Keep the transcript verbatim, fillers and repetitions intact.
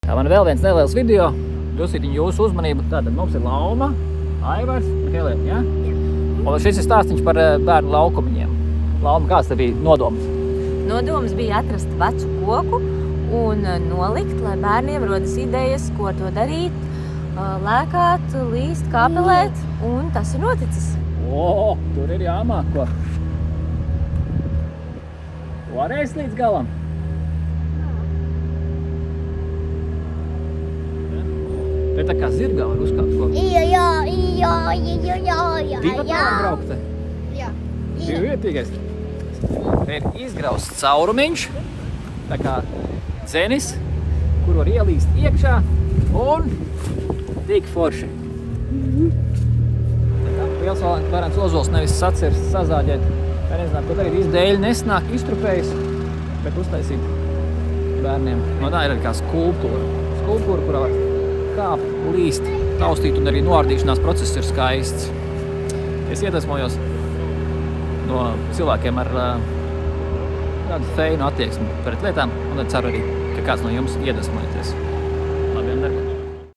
Man vēl viens neliels video, drusītiņ jūsu uzmanību. Tātad mums ir Lauma, Aivars un Helēna, ja? Un šis ir stāstiņš par bērnu laukumiņiem. Lauma, kāds te bija nodoms? Nodoms bija atrast vecu koku un nolikt, lai bērniem rodas idejas, ko to darīt, lēkāt, līst, kāpelēt, un tas ir noticis. O, tur ir jāmāk ko. Varēs līdz galam? Te tā kā zirgā var uzkāpt ko. Jā, jā, jā, jā, jā, jā, Divi var braukt te? jā. Divi vietīgais. Te ir izgrausts caurumiņš, tā kā dzenis, kur var ielīst iekšā un tik forši. Tā kā liels varens ozols nevis sacirs, sazāģēt. Tā nezināt, ko darīt, izdēļ nesnāk, iztrupējas, bet uztaisīt bērniem. No tā ir arī kā skulptūra. Skulptūra, kurā var kāp, līst, taustīt un arī noārdīšanās process ir skaists. Es iedvesmojos no cilvēkiem ar uh, tādu feinu attieksmi pret lietām un ceru arī, ka kāds no jums iedvesmojaties.